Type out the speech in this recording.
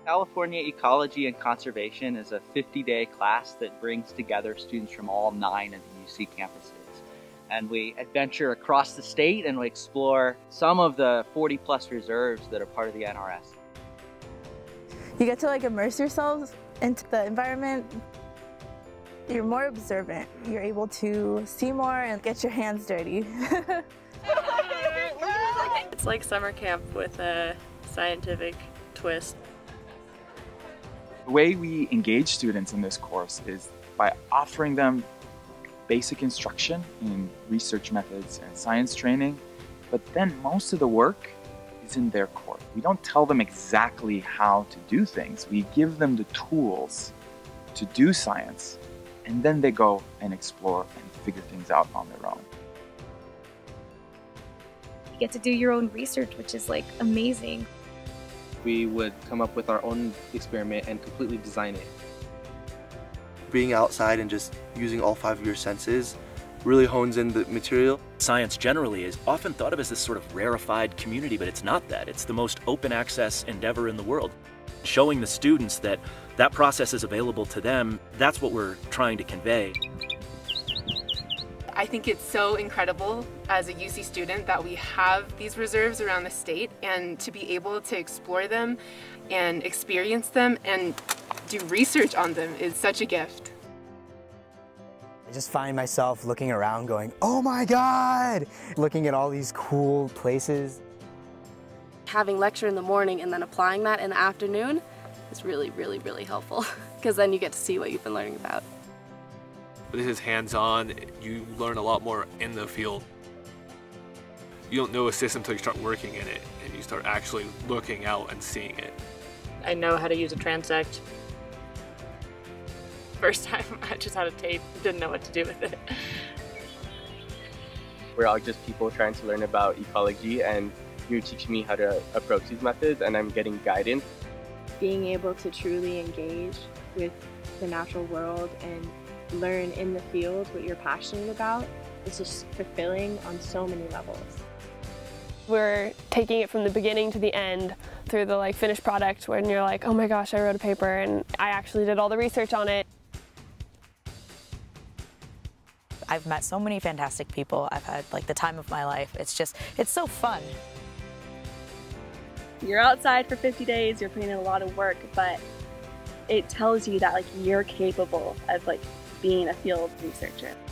California Ecology and Conservation is a 50-day class that brings together students from all 9 of the UC campuses. And we adventure across the state and we explore some of the 40+ reserves that are part of the NRS. You get to immerse yourselves into the environment. You're more observant. You're able to see more and get your hands dirty. It's like summer camp with a scientific twist. The way we engage students in this course is by offering them basic instruction in research methods and science training, but then most of the work is in their course. We don't tell them exactly how to do things. We give them the tools to do science, and then they go and explore and figure things out on their own. You get to do your own research, which is amazing. We would come up with our own experiment and completely design it. Being outside and just using all 5 of your senses really hones in the material. Science generally is often thought of as this sort of rarefied community, but it's not that. It's the most open access endeavor in the world. Showing the students that that process is available to them, that's what we're trying to convey. I think it's so incredible as a UC student that we have these reserves around the state, and to be able to explore them and experience them and do research on them is such a gift. I just find myself looking around going, oh my God! Looking at all these cool places. Having lecture in the morning and then applying that in the afternoon is really, really, really helpful because then you get to see what you've been learning about. This is hands-on. You learn a lot more in the field. You don't know a system until you start working in it and you start actually looking out and seeing it. I know how to use a transect. First time I just had a tape, didn't know what to do with it. We're all just people trying to learn about ecology, and you're teaching me how to approach these methods, and I'm getting guidance. Being able to truly engage with the natural world and learn in the field what you're passionate about is just fulfilling on so many levels. We're taking it from the beginning to the end through the finished product when you're like, oh my gosh, I wrote a paper and I actually did all the research on it. I've met so many fantastic people. I've had the time of my life. It's so fun. You're outside for 50 days, you're putting in a lot of work, but it tells you that you're capable of being a field researcher.